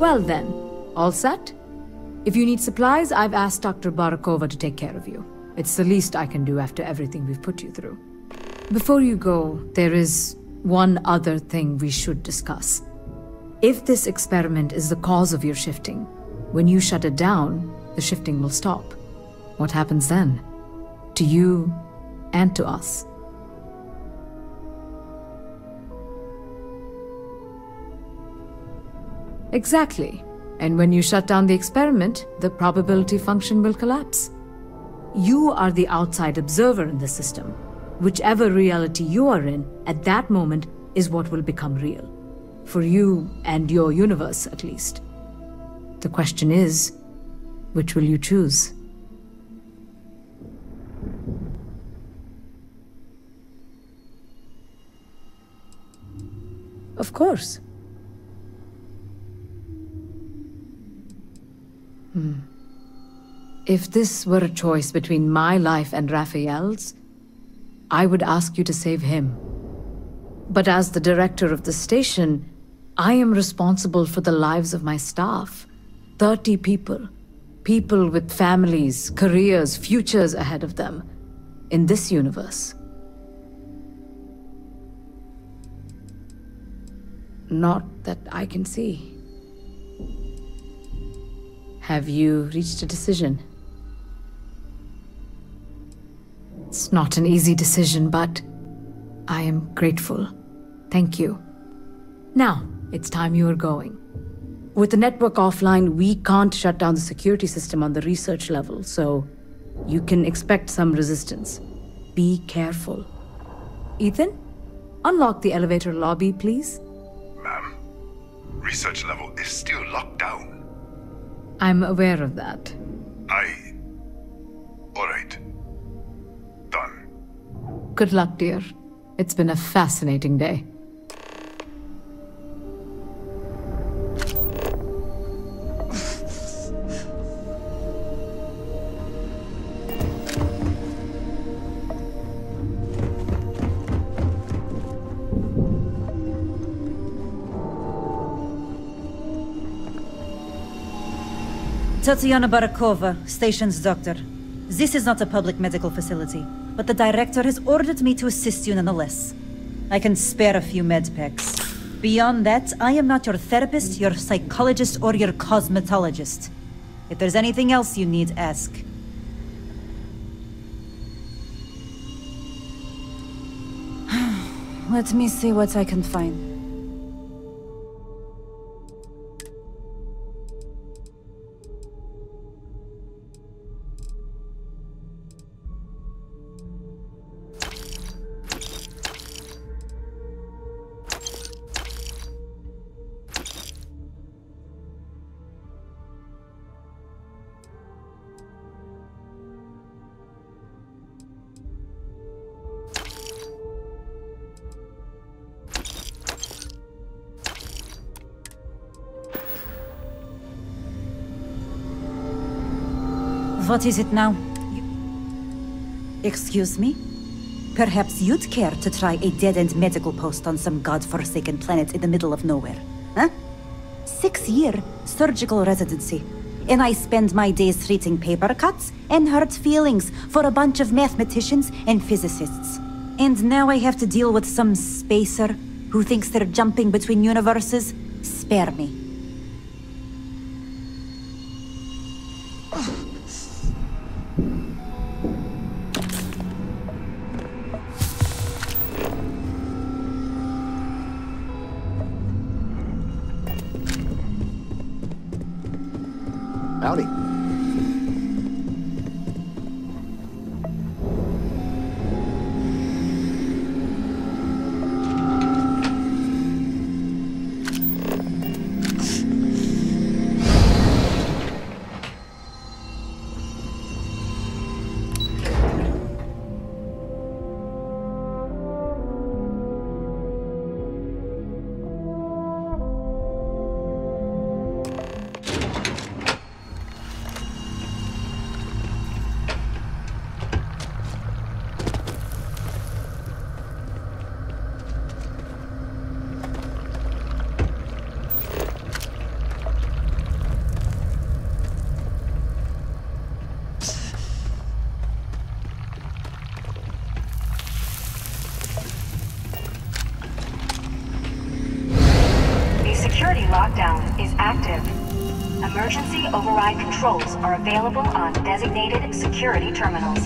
Well then, all set? If you need supplies, I've asked Dr. Barakova to take care of you. It's the least I can do after everything we've put you through. Before you go, there is one other thing we should discuss. If this experiment is the cause of your shifting, when you shut it down, the shifting will stop. What happens then? To you and to us. Exactly. And when you shut down the experiment, the probability function will collapse. You are the outside observer in the system. Whichever reality you are in, at that moment, is what will become real. For you and your universe, at least. The question is, which will you choose? Of course. If this were a choice between my life and Raphael's, I would ask you to save him. But as the director of the station, I am responsible for the lives of my staff. 30 people. People with families, careers, futures ahead of them. In this universe. Not that I can see. Have you reached a decision? It's not an easy decision, but I am grateful. Thank you. Now, it's time you are going. With the network offline, we can't shut down the security system on the research level, so you can expect some resistance. Be careful. Ethan, unlock the elevator lobby, please. Ma'am, research level is still locked down. I'm aware of that. All right. Done. Good luck, dear. It's been a fascinating day. Tatiana Barakova, station's doctor. This is not a public medical facility, but the director has ordered me to assist you nonetheless. I can spare a few med packs. Beyond that, I am not your therapist, your psychologist, or your cosmetologist. If there's anything else you need, ask. Let me see what I can find. What is it now? Excuse me? Perhaps you'd care to try a dead-end medical post on some godforsaken planet in the middle of nowhere, huh? 6-year surgical residency. And I spend my days treating paper cuts and hurt feelings for a bunch of mathematicians and physicists. And now I have to deal with some spacer who thinks they're jumping between universes? Spare me. Howdy. active. Emergency override controls are available on designated security terminals.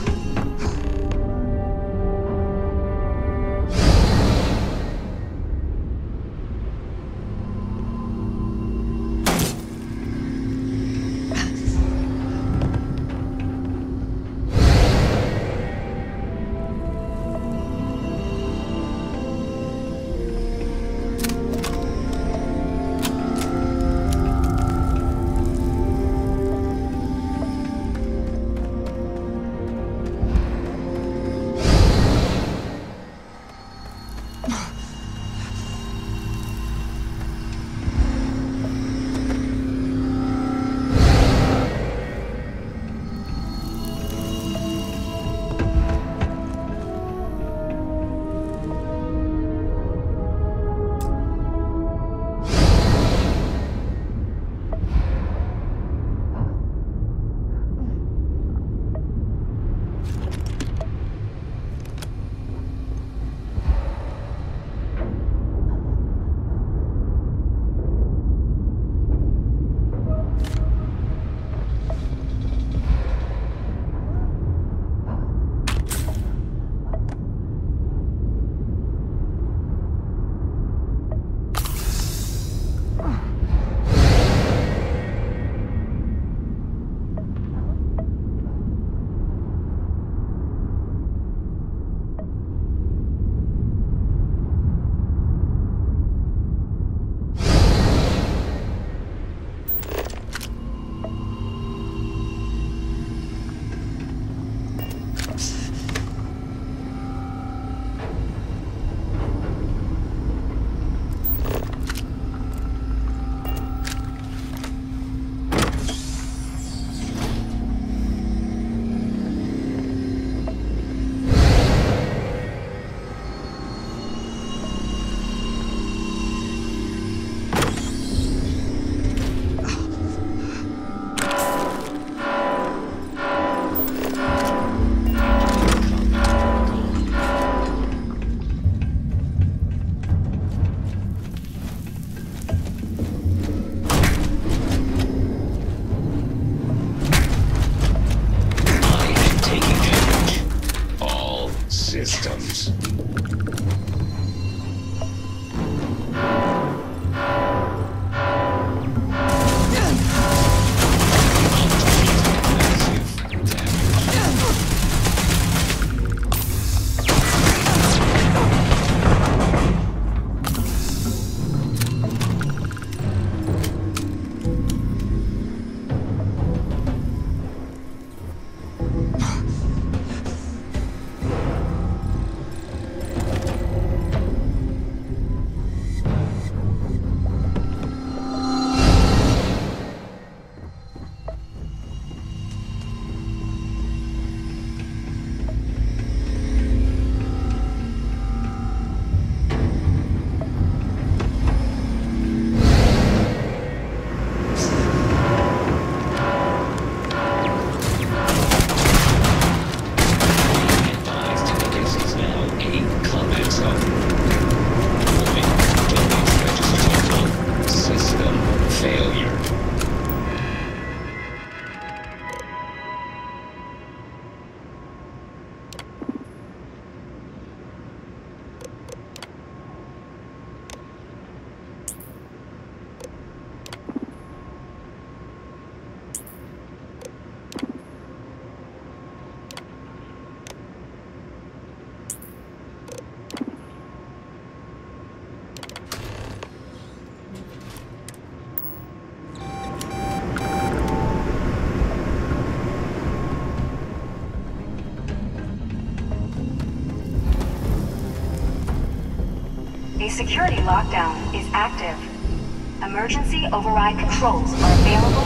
A security lockdown is active. Emergency override controls are available.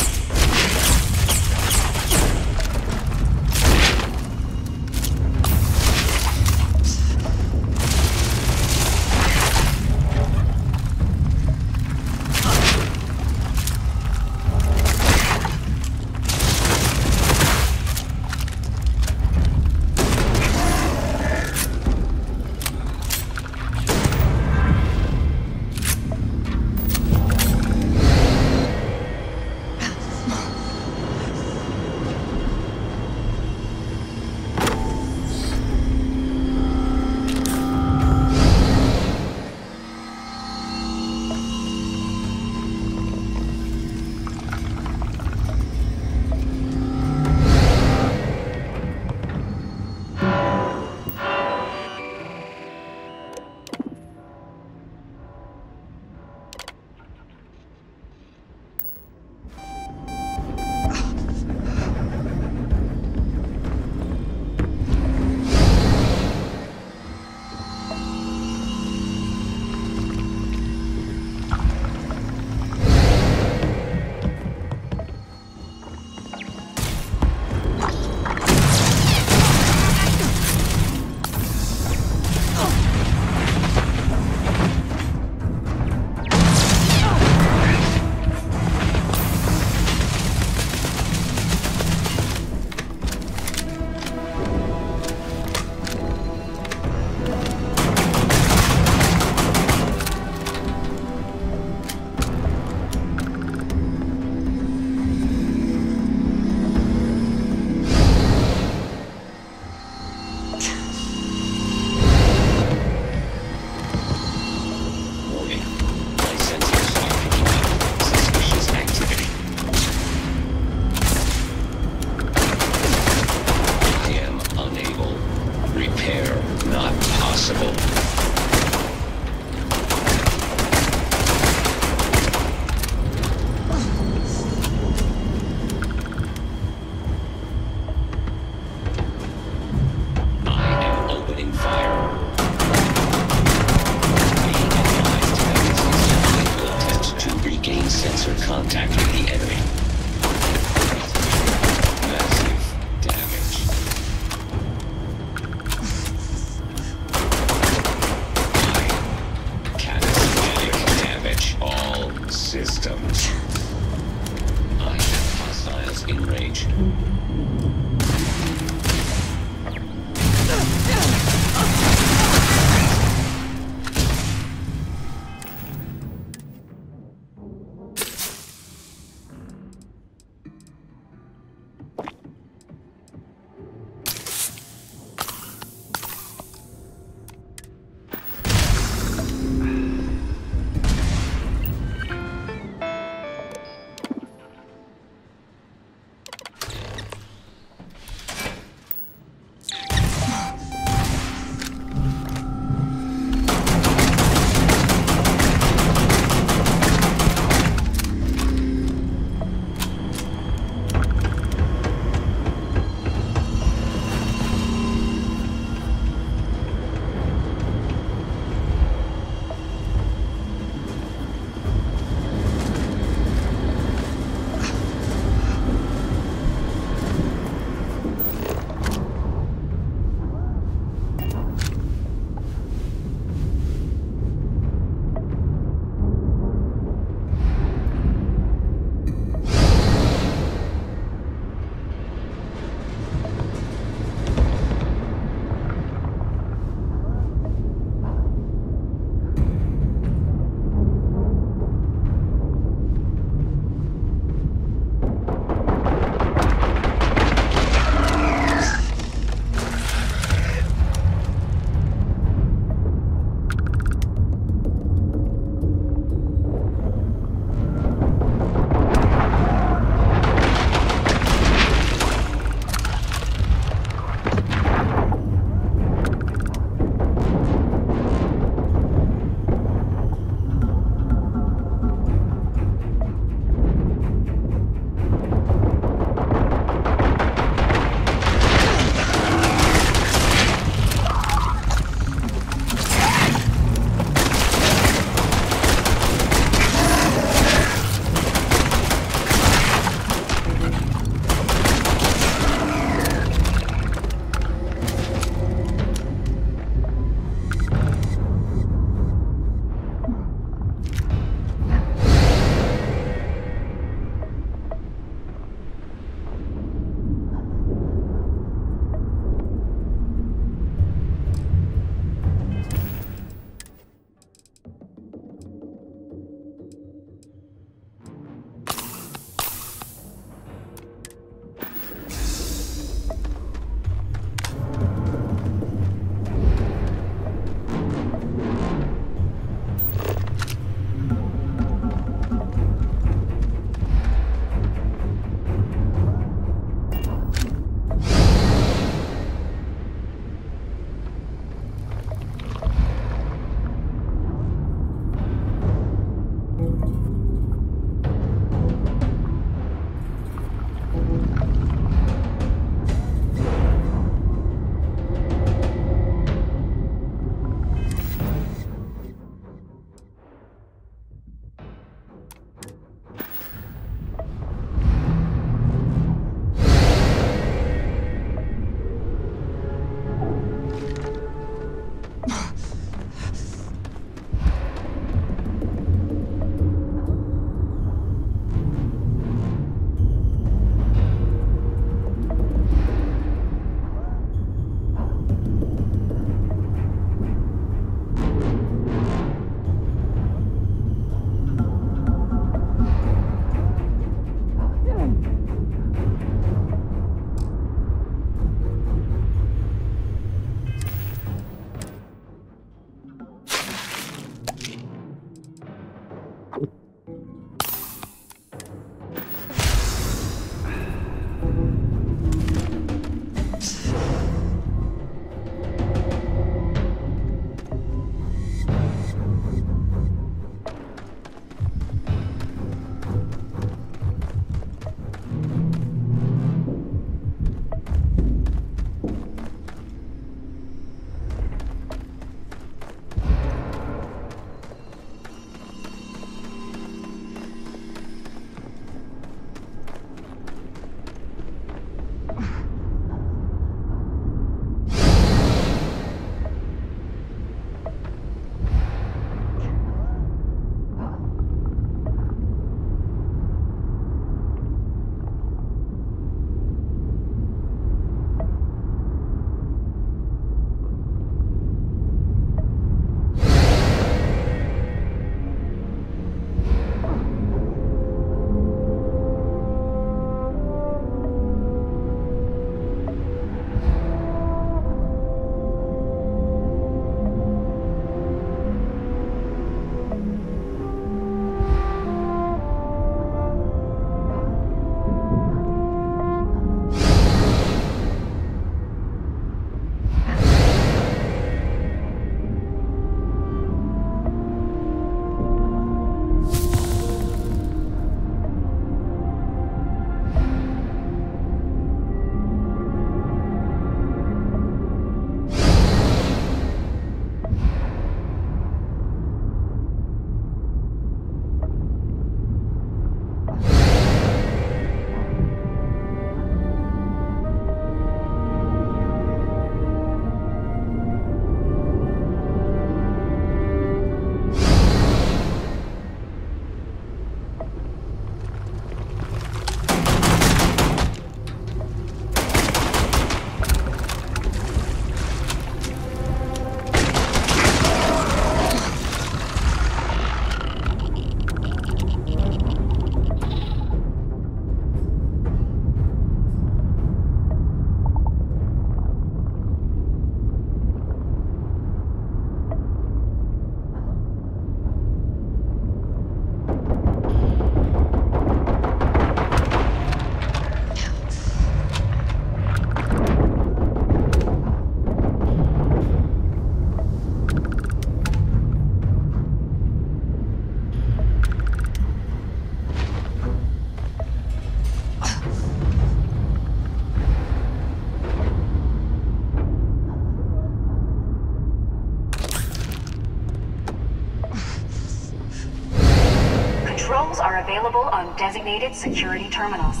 Controls are available on designated security terminals.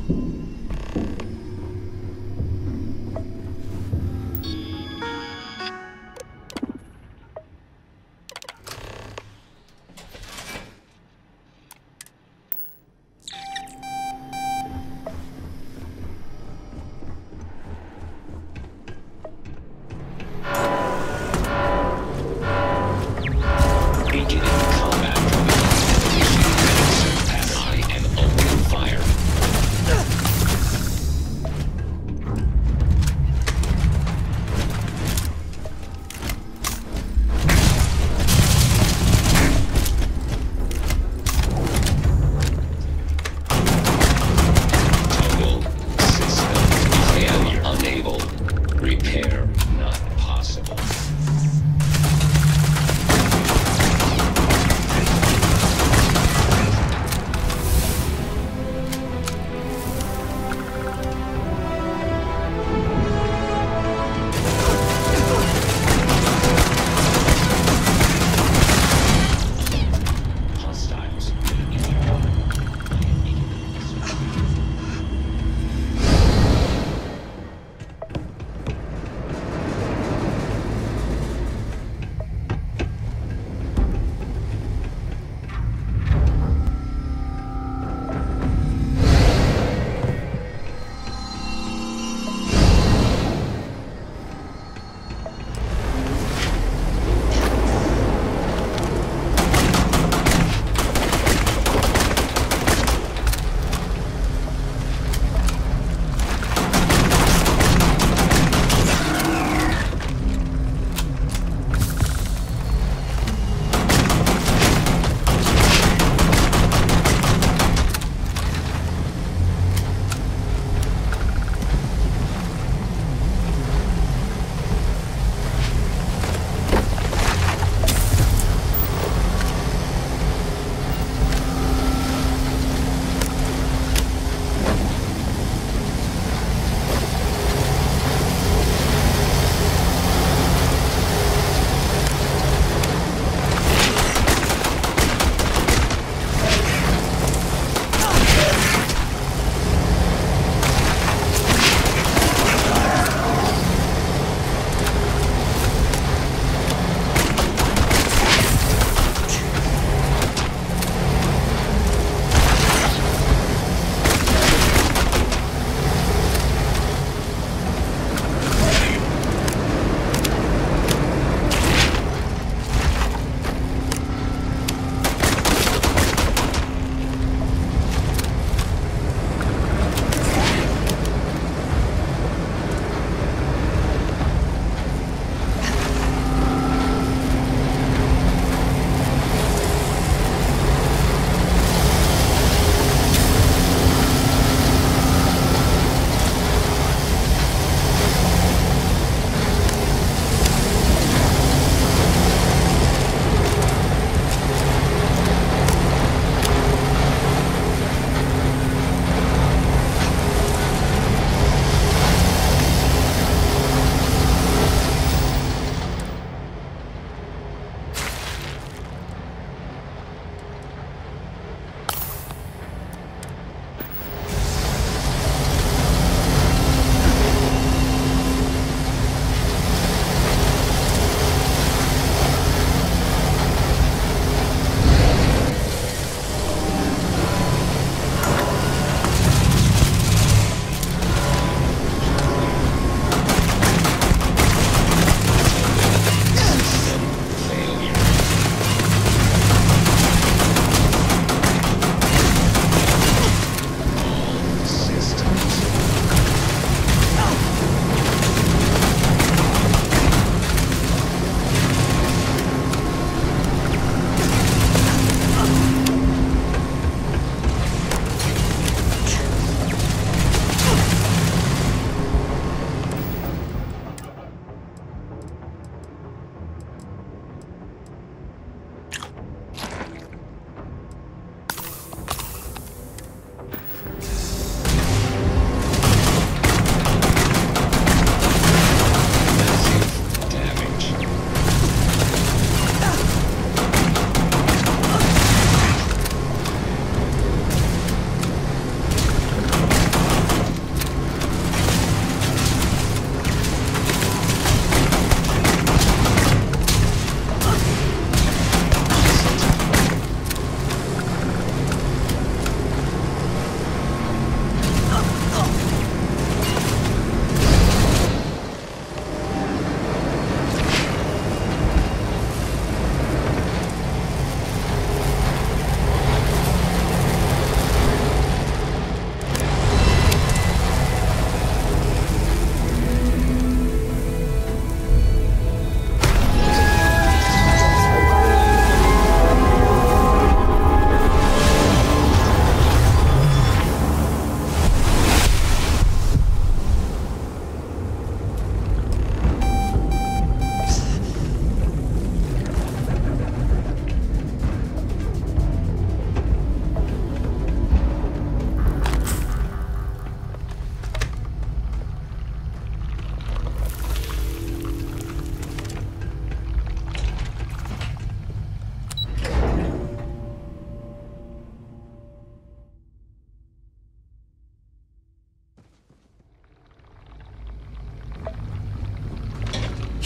Engine in combat. I am opening fire.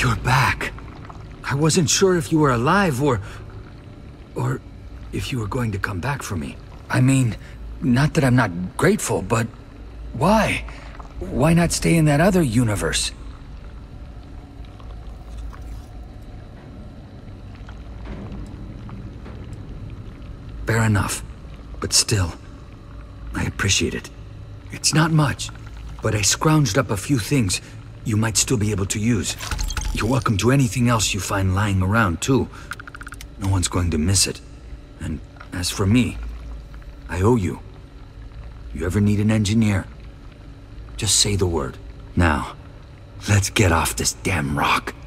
You're back. I wasn't sure if you were alive or if you were going to come back for me. I mean, not that I'm not grateful, but why? Why not stay in that other universe? Fair enough, but still, I appreciate it. It's not much, but I scrounged up a few things you might still be able to use. You're welcome to anything else you find lying around, too. No one's going to miss it. And as for me, I owe you. You ever need an engineer, just say the word. Now, let's get off this damn rock.